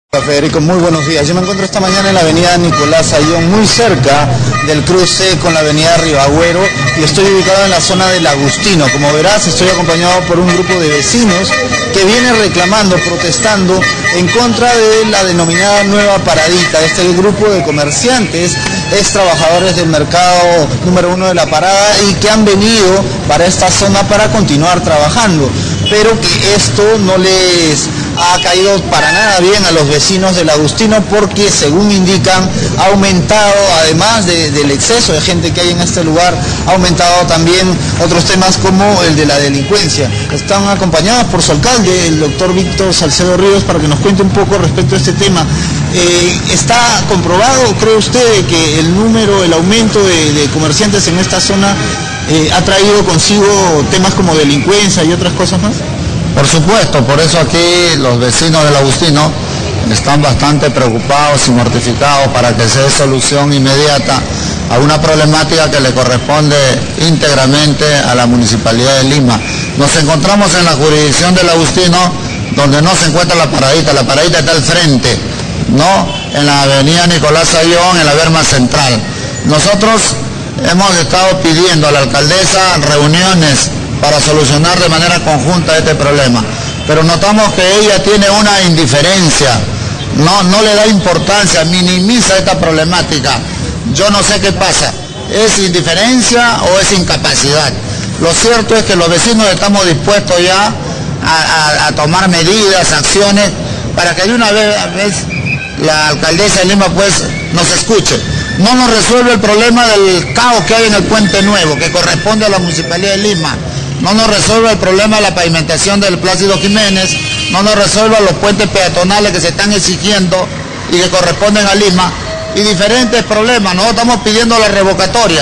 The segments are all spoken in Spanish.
Federico, muy buenos días. Yo me encuentro esta mañana en la avenida Nicolás Ayllón, muy cerca del cruce con la avenida Ribagüero, y estoy ubicado en la zona del Agustino. Como verás, estoy acompañado por un grupo de vecinos que viene reclamando, protestando en contra de la denominada Nueva Paradita. Este grupo de comerciantes es trabajadores del mercado número 1 de La Parada y que han venido para esta zona para continuar trabajando, pero que esto no les ha caído para nada bien a los vecinos del Agustino, porque según indican ha aumentado, además del exceso de gente que hay en este lugar, ha aumentado también otros temas como el de la delincuencia. Están acompañados por su alcalde, el doctor Víctor Salcedo Ríos, para que nos cuente un poco respecto a este tema. ¿Está comprobado, cree usted, que el aumento de comerciantes en esta zona ha traído consigo temas como delincuencia y otras cosas más? Por supuesto, por eso aquí los vecinos del Agustino están bastante preocupados y mortificados para que se dé solución inmediata a una problemática que le corresponde íntegramente a la Municipalidad de Lima. Nos encontramos en la jurisdicción del Agustino, donde no se encuentra la Paradita está al frente, ¿no? En la avenida Nicolás Ayllón, en la Berma Central. Nosotros hemos estado pidiendo a la alcaldesa reuniones para solucionar de manera conjunta este problema, pero notamos que ella tiene una indiferencia, no le da importancia, minimiza esta problemática. Yo no sé qué pasa, ¿es indiferencia o es incapacidad? Lo cierto es que los vecinos estamos dispuestos ya a tomar medidas, acciones, para que de una vez la alcaldesa de Lima pues nos escuche. No nos resuelve el problema del caos que hay en el Puente Nuevo, que corresponde a la Municipalidad de Lima. No nos resuelve el problema de la pavimentación del Plácido Jiménez, no nos resuelve los puentes peatonales que se están exigiendo y que corresponden a Lima, y diferentes problemas. Nosotros estamos pidiendo la revocatoria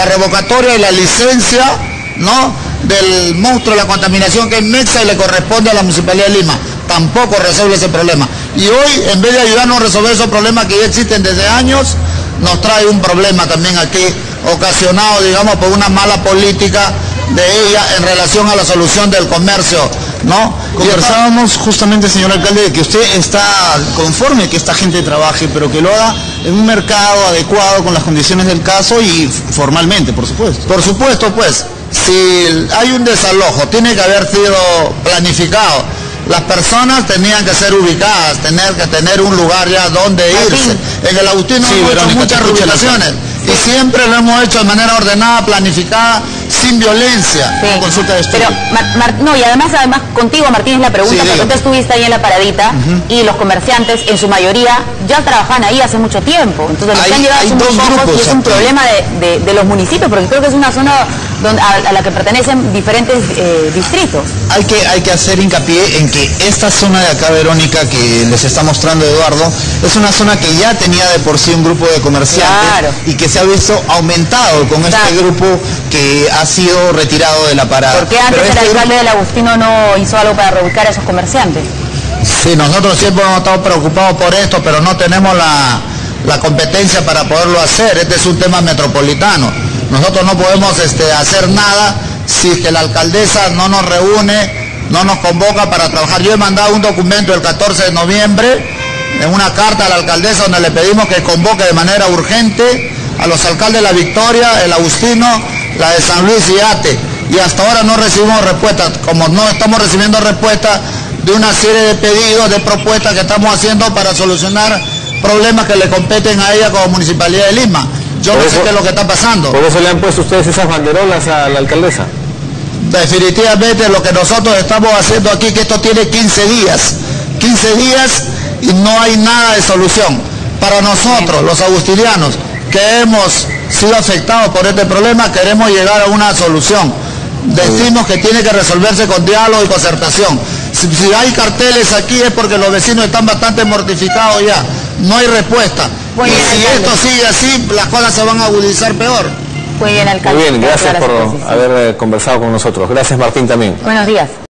y la licencia, ¿no?, del monstruo de la contaminación que es Mexa y le corresponde a la Municipalidad de Lima. Tampoco resuelve ese problema. Y hoy, en vez de ayudarnos a resolver esos problemas que ya existen desde años, nos trae un problema también aquí, ocasionado, digamos, por una mala política de ella en relación a la solución del comercio, ¿no? Conversábamos justamente, señor alcalde, de que usted está conforme que esta gente trabaje, pero que lo haga en un mercado adecuado con las condiciones del caso y formalmente, por supuesto. Por supuesto, pues, si hay un desalojo, tiene que haber sido planificado. Las personas tenían que ser ubicadas, tener que tener un lugar ya donde irse. En el Agustino hemos hecho muchas reubicaciones y siempre lo hemos hecho de manera ordenada, planificada, sin violencia. Sí. Consulta de estudio. Pero, no, y además contigo, Martín, la pregunta, porque tú estuviste ahí en la Paradita y los comerciantes, en su mayoría, ya trabajaban ahí hace mucho tiempo. Entonces, los que han llegado son muy pocos y es un problema de los municipios, porque creo que es una zona a la que pertenecen diferentes distritos. Hay que hacer hincapié en que esta zona de acá, Verónica, que les está mostrando Eduardo, es una zona que ya tenía de por sí un grupo de comerciantes, claro, y que se ha visto aumentado con este grupo que ha sido retirado de la parada. ¿Por qué antes el alcalde del Agustino no hizo algo para reubicar a esos comerciantes? Sí, nosotros siempre hemos estado preocupados por esto, pero no tenemos la competencia para poderlo hacer. Este es un tema metropolitano. Nosotros no podemos hacer nada si es que la alcaldesa no nos reúne, no nos convoca para trabajar. Yo he mandado un documento el 14 de noviembre, en una carta a la alcaldesa, donde le pedimos que convoque de manera urgente a los alcaldes de La Victoria, el Agustino, la de San Luis y Ate, y hasta ahora no recibimos respuesta. Como no estamos recibiendo respuesta de una serie de pedidos, de propuestas que estamos haciendo para solucionar problemas que le competen a ella como Municipalidad de Lima. Yo no sé qué es lo que está pasando. ¿Por eso le han puesto ustedes esas banderolas a la alcaldesa? Definitivamente lo que nosotros estamos haciendo aquí, que esto tiene 15 días y no hay nada de solución. Para nosotros, los agustinianos, que hemos sido afectados por este problema, queremos llegar a una solución. Decimos que tiene que resolverse con diálogo y concertación. Si hay carteles aquí es porque los vecinos están bastante mortificados ya. No hay respuesta. Y si esto sigue así, las cosas se van a agudizar peor. Muy bien, alcalde. Muy bien, gracias por haber conversado con nosotros. Gracias, Martín, también. Buenos días.